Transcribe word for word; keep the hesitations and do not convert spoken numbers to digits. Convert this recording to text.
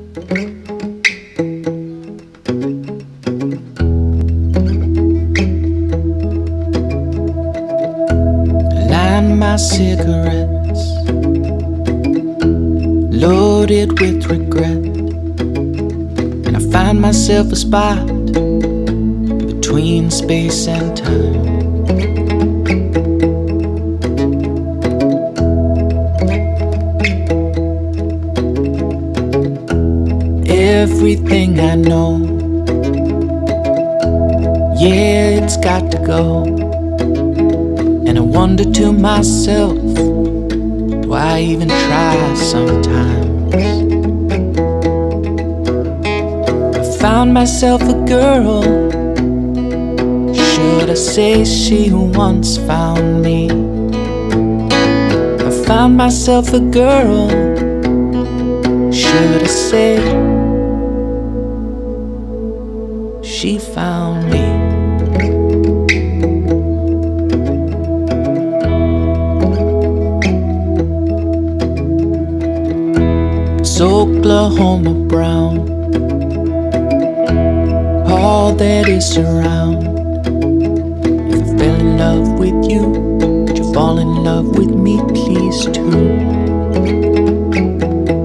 Line my cigarettes, loaded with regret, and I find myself a spot between space and time. Everything I know, yeah, it's got to go. And I wonder to myself, do I even try sometimes? I found myself a girl, should I say she once found me? I found myself a girl, should I say she found me? It's Oklahoma brown, all that is around. If I fell in love with you, could you fall in love with me, please, too?